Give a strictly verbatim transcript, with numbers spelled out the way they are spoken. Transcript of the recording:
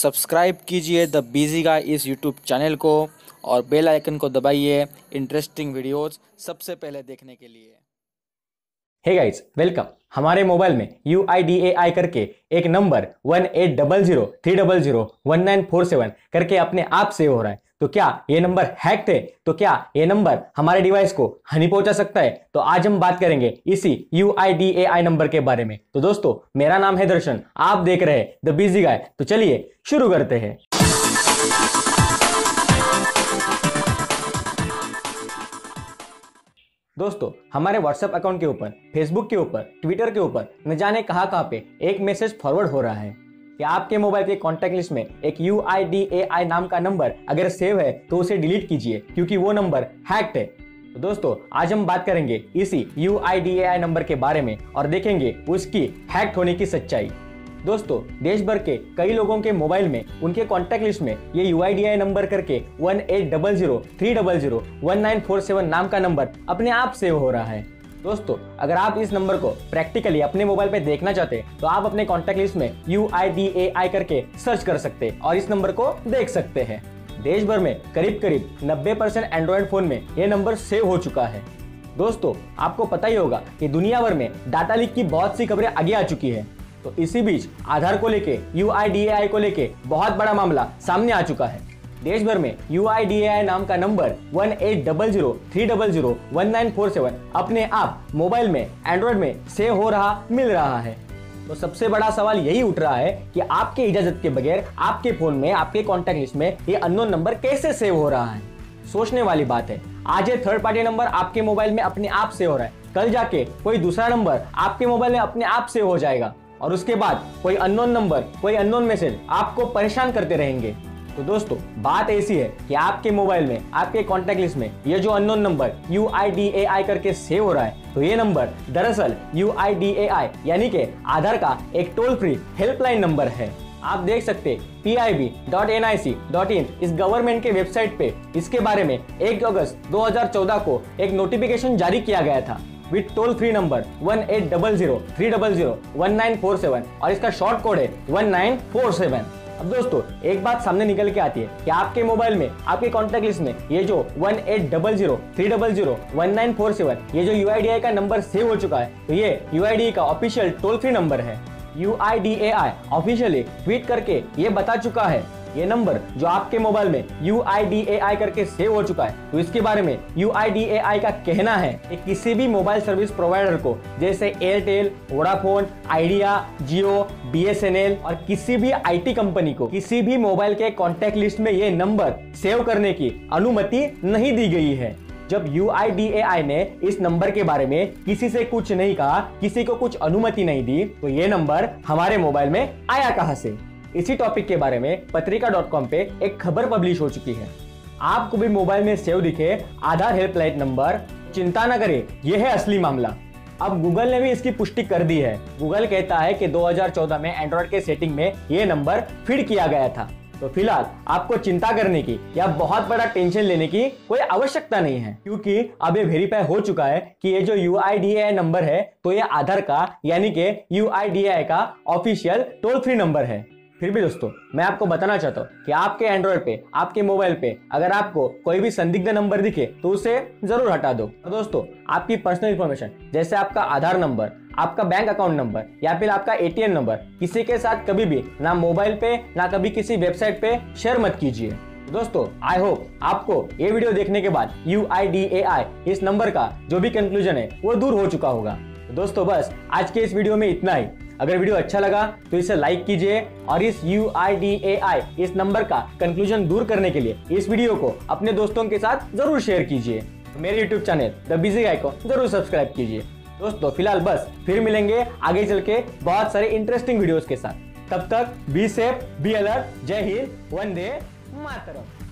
Subscribe कीजिए the busy गाय इस YouTube channel को और बेल आइकन को दबाइए इंटरेस्टिंग वीडियोस सबसे पहले देखने के लिए। Hey guys, welcome. हमारे मोबाइल में U I D A I करके एक number one eight double zero three double zero one nine four seven करके अपने आप सेव हो रहा है। तो क्या ये नंबर हैक्ड है? तो क्या ये नंबर हमारे डिवाइस को हानि पहुंचा सकता है? तो आज हम बात करेंगे इसी U I D A I number के बारे में। तो दोस्तों, मेरा नाम है दर्शन, आप देख रहे हैं द बिजी गाय। तो चलिए शुरू करते हैं। दोस्तों, हमारे व्हाट्सएप अकाउंट के ऊपर, फेसबुक के ऊपर, ट्विटर के ऊपर न जाने कहां कहां पे एक मैसेज फॉरवर्ड हो रहा है कि आपके मोबाइल के कॉन्टैक्ट लिस्ट में एक you I D A I नाम का नंबर अगर सेव है तो उसे डिलीट कीजिए क्योंकि वो नंबर हैक्ड है। तो दोस्तों, आज हम बात करेंगे इसी U I D A I number के बारे में और देखेंगे उसकी हैक्ड होने की सच्चाई। दोस्तों, देश भर के कई लोगों के मोबाइल में उनके कॉन्टैक्ट लिस्ट में ये U I D A I number करके one eight double zero three double zero one nine four seven नाम का नंबर अपने आप सेव हो रहा है। दोस्तों, अगर आप इस नंबर को प्रैक्टिकली अपने मोबाइल पे देखना चाहते हैं तो आप अपने कॉन्टैक्ट लिस्ट में U I D A I करके सर्च कर सकते हैं और इस नंबर को देख सकते हैं। देश भर में करीब करीब नब्बे परसेंट एंड्रॉइड फोन में यह नंबर सेव हो चुका है। दोस्तों, आपको पता ही होगा कि दुनिया भर में डाटा लीक की बहुत सी खबरें आगे आ चुकी है। तो इसी बीच आधार को लेके, यू आई डी ए आई को लेके बहुत बड़ा मामला सामने आ चुका है। देश भर में U I D A I नाम का number one eight double zero three double zero one nine four seven अपने आप मोबाइल में, एंड्रॉइड में सेव हो रहा मिल रहा है। तो सबसे बड़ा सवाल यही उठ रहा है कि आपके इजाजत के बगैर आपके फोन में, आपके कॉन्टैक्ट लिस्ट में ये अननोन नंबर कैसे सेव हो रहा है। सोचने वाली बात है। आज ये थर्ड पार्टी नंबर आपके मोबाइल में अपने आप सेव हो रहा है, कल जाके कोई दूसरा नंबर आपके मोबाइल में अपने आप सेव हो जाएगा और उसके बाद कोई अननोन नंबर, कोई अननोन मैसेज आपको परेशान करते रहेंगे। तो दोस्तों, बात ऐसी है कि आपके मोबाइल में, आपके कॉन्टैक्ट लिस्ट में ये जो unknown number U I D A I करके सेव हो रहा है, तो ये नंबर दरअसल यू आई डी ए आई यानी कि आधार का एक टोल फ्री हेल्पलाइन नंबर है। आप देख सकते P I B dot N I C dot in इस गवर्नमेंट के वेबसाइट पे इसके बारे में एक अगस्त दो हज़ार चौदह को एक नोटिफिकेशन जारी किया गया था with toll free number one eight double zero three double zero one nine four seven और इसका शॉर्ट कोड है वन नाइन फोर सेवन। अब दोस्तों, एक बात सामने निकल के आती है कि आपके मोबाइल में, आपके कॉन्टैक्ट लिस्ट में ये जो one eight double zero three double zero one nine four seven ये जो U I D A I का नंबर सेव हो चुका है, तो ये U I D A I का ऑफिशियल टोल फ्री नंबर है। U I D A I officially tweet करके ये बता चुका है ये नंबर जो आपके मोबाइल में U I D A I करके सेव हो चुका है, तो इसके बारे में U I D A I का कहना है कि किसी भी मोबाइल सर्विस प्रोवाइडर को, जैसे Airtel, Vodafone, Idea, Jio, B S N L और किसी भी आई टी कंपनी को किसी भी मोबाइल के कॉन्टैक्ट लिस्ट में ये नंबर सेव करने की अनुमति नहीं दी गई है। जब यू आई डी ए आई ने इस नंबर के बारे में किसी से कुछ नहीं कहा, किसी को कुछ अनुमति नहीं दी, तो ये नंबर हमारे मोबाइल में आया कहां से? इसी टॉपिक के बारे में पत्रिका डॉट कॉम पे एक खबर पब्लिश हो चुकी है। आपको भी मोबाइल में सेव दिखे आधार हेल्पलाइन नंबर, चिंता न करें, यह है असली मामला। अब गूगल ने भी इसकी पुष्टि कर दी है। गूगल कहता है कि दो हज़ार चौदह में एंड्रॉइड के सेटिंग में यह नंबर फीड किया गया था। तो फिलहाल आपको चिंता करने की या बहुत बड़ा टेंशन लेने की कोई आवश्यकता नहीं है, क्योंकि अब ये वेरीफाई हो चुका है कि ये जो U I D A I number है तो ये आधार का यानी कि you I D A I का ऑफिशियल टोल फ्री नंबर है। फिर भी दोस्तों, मैं आपको बताना चाहता हूँ कि आपके एंड्रॉइड पे, आपके मोबाइल पे अगर आपको कोई भी संदिग्ध नंबर दिखे तो उसे जरूर हटा दो। और दोस्तों, आपकी पर्सनल इंफॉर्मेशन जैसे आपका आधार नंबर, आपका बैंक अकाउंट नंबर या फिर आपका ए टी एम नंबर किसी के साथ कभी भी ना मोबाइल पे, ना कभी किसी वेबसाइट पे शेयर मत कीजिए। दोस्तों, आई होप आपको ये वीडियो देखने के बाद यू आई डी ए आई इस नंबर का जो भी कंक्लूजन है वो दूर हो चुका होगा। दोस्तों, बस आज के इस वीडियो में इतना ही। अगर वीडियो अच्छा लगा तो इसे लाइक कीजिए और इस यू आई डी ए आई इस नंबर का कंक्लूजन दूर करने के लिए इस वीडियो को अपने दोस्तों के साथ जरूर शेयर कीजिए। मेरे YouTube channel the busy guy को जरूर सब्सक्राइब कीजिए। दोस्तों, फिलहाल बस, फिर मिलेंगे आगे चल के बहुत सारे इंटरेस्टिंग वीडियोस के साथ। तब तक बी सेफ, बी अलर्ट। जय हिंद, वंदे मातरम।